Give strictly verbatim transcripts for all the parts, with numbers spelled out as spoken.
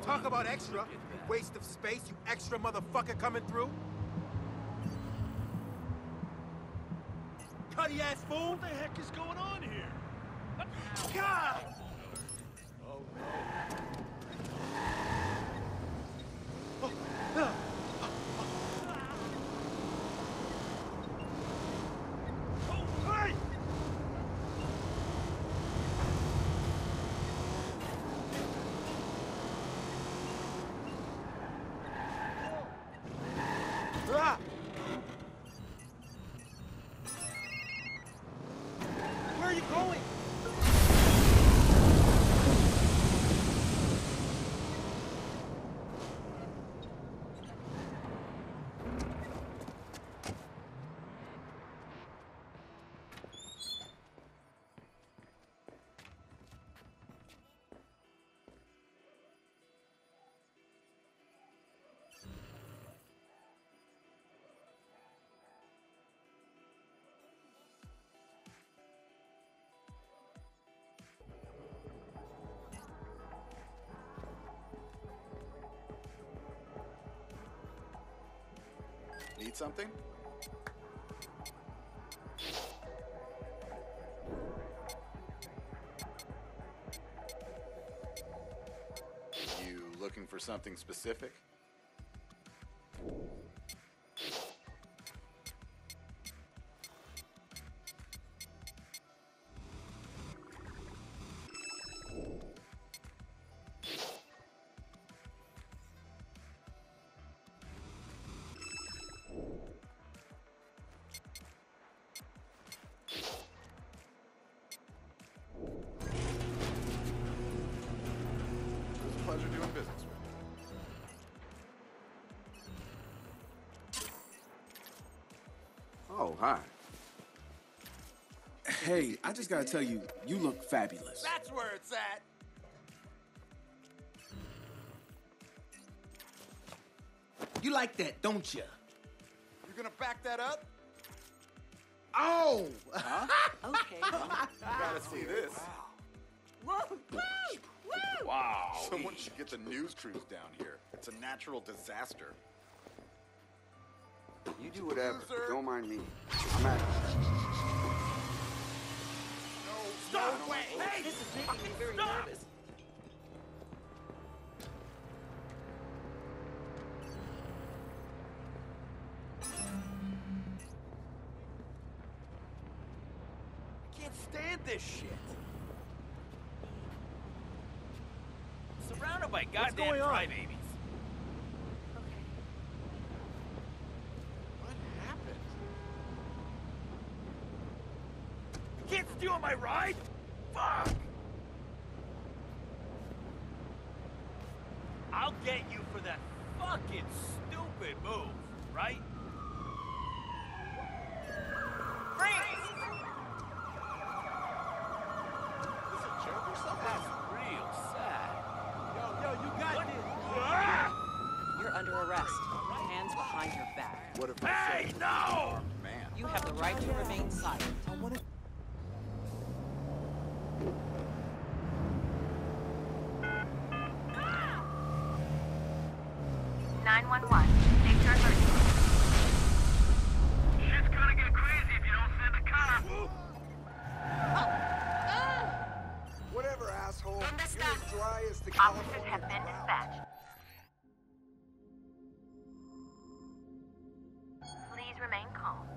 Talk about extra, you waste of space, you extra motherfucker coming through. Cutty ass fool! What the heck is going on here? God! Oh no. Oh, no. Oh, hey! Ah! Where are you going? Need something? You looking for something specific? Pleasure doing business with you. Oh, hi. Hey, I just gotta tell you, you look fabulous. That's where it's at. You like that, don't you? You gonna back that up? Oh! Huh? Okay. Gotta see this. Whoa! Woo! Woo! Wow. Someone should get the news crews down here. It's a natural disaster. You do whatever. Loser. Don't mind me. I'm at it. No, Stop! no, Wait! Hey, this is making me very Stop! nervous. I can't stand this shit. Surrounded by What's goddamn going on? crybabies. Okay. What happened? You can't steal my ride? Fuck! I'll get you for that fucking stupid move, right? Freeze! Is this a joke or something? That's real sad. Yo, yo, you got What? this. Ah! You're under arrest. Hands behind your back. What if I Hey, said no! man? You have the right to remain silent. I wanna... nine one one. Major emergency. Shit's gonna get crazy if you don't send a cop. Whatever, asshole. In the You're as dry as the Officers California have been drought. dispatched. Please remain calm.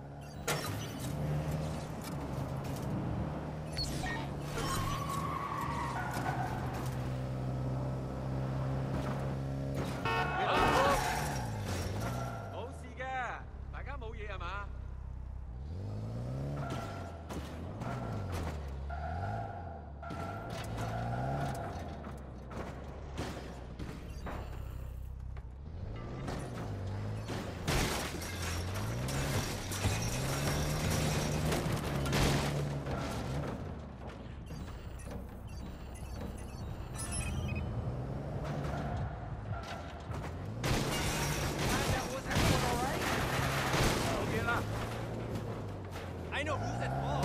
I know who's at fault.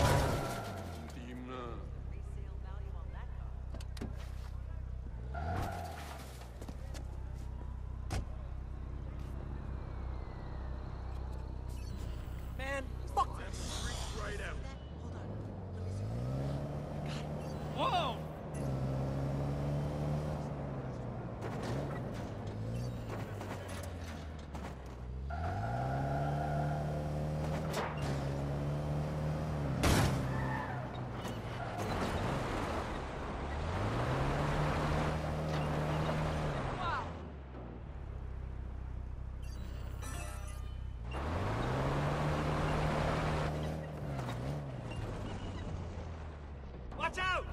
Resale value on that car. Watch out!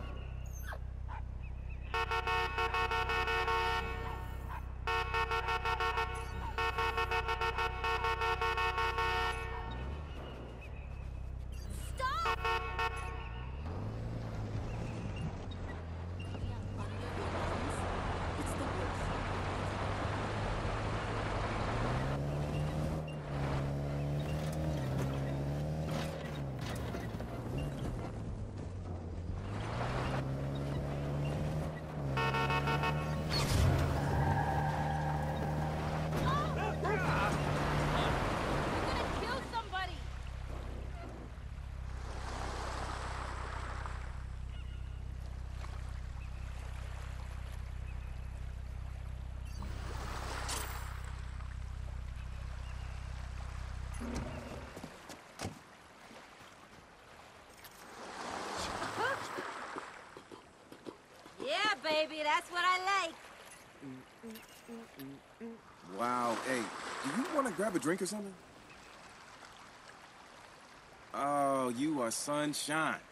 Yeah, baby, that's what I like. Wow, hey, do you want to grab a drink or something? Oh, you are sunshine.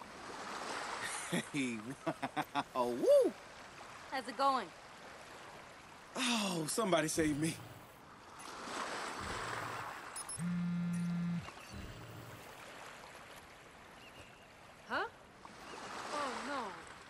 Hey, wow, woo! How's it going? Oh, somebody save me. Huh? Oh, no.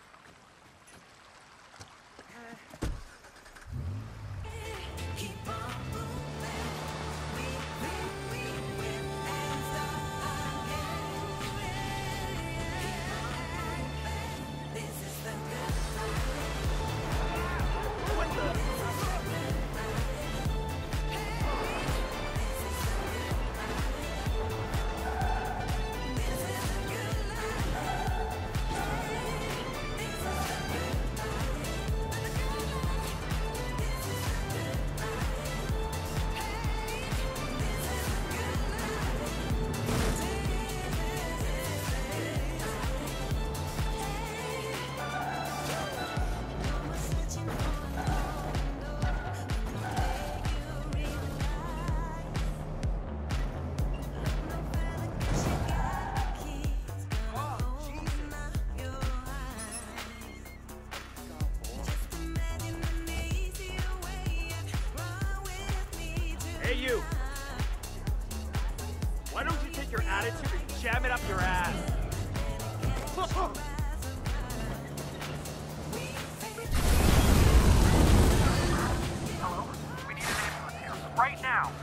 Hey, you! Why don't you take your attitude and jam it up your ass? Hello? We need an ambulance here, right now!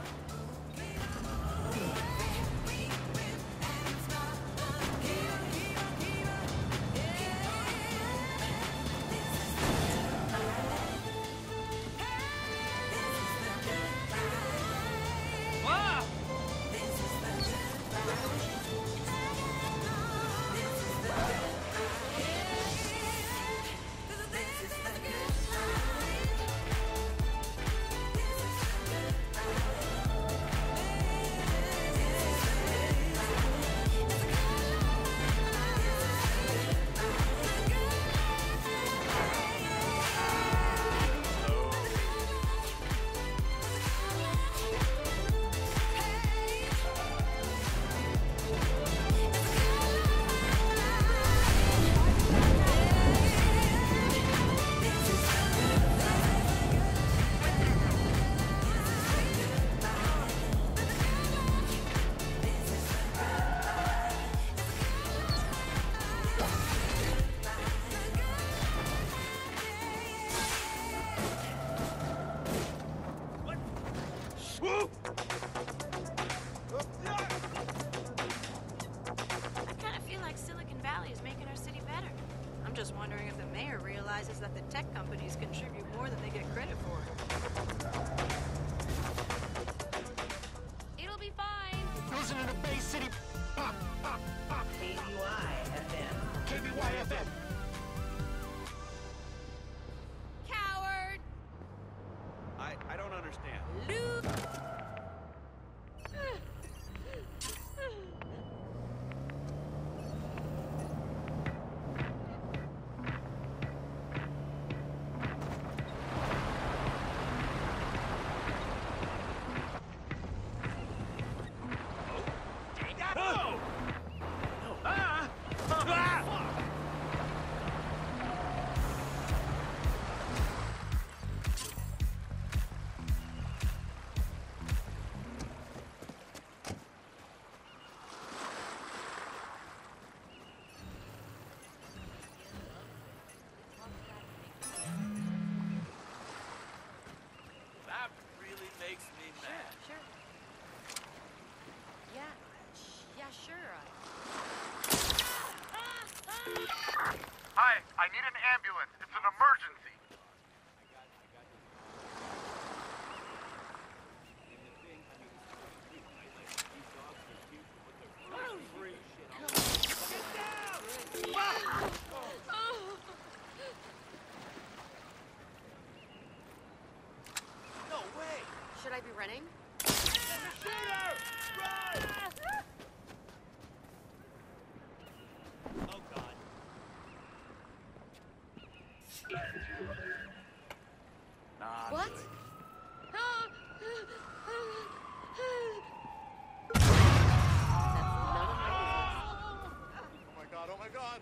just wondering if the mayor realizes that the tech companies contribute more than they get credit for. It'll be fine. Listening to Bay City. Pop, pop, pop. K B Y F M. K B Y F M. Coward. I, I don't understand. Lose. Hi, I need an ambulance. It's an emergency. No way! Should I be running? Oh, God. Nah, What? really. That's none of my Oh my god, oh my god!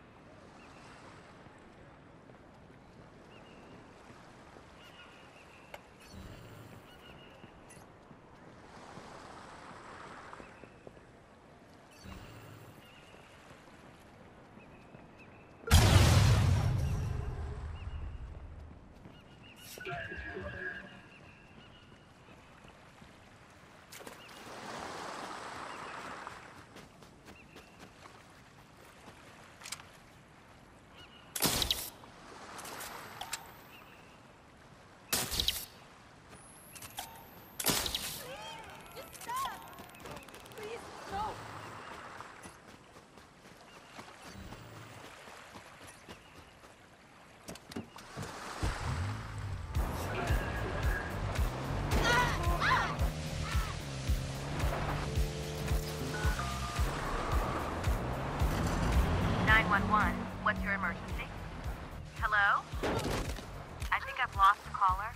nine one one, what's your emergency? Hello? I think I've lost the caller.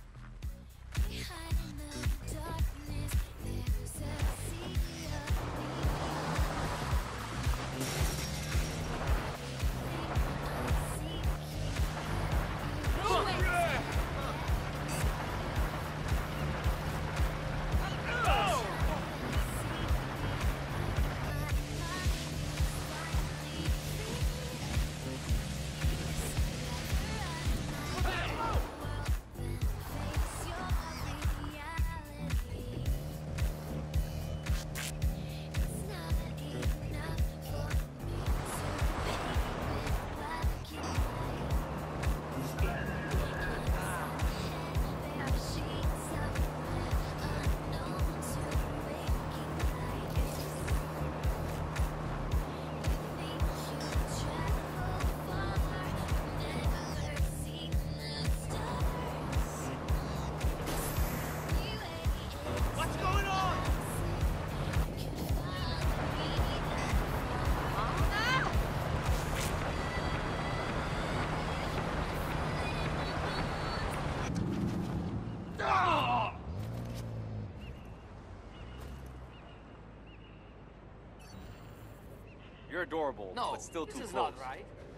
What's going on? You're adorable, No, but still this too is close. not right.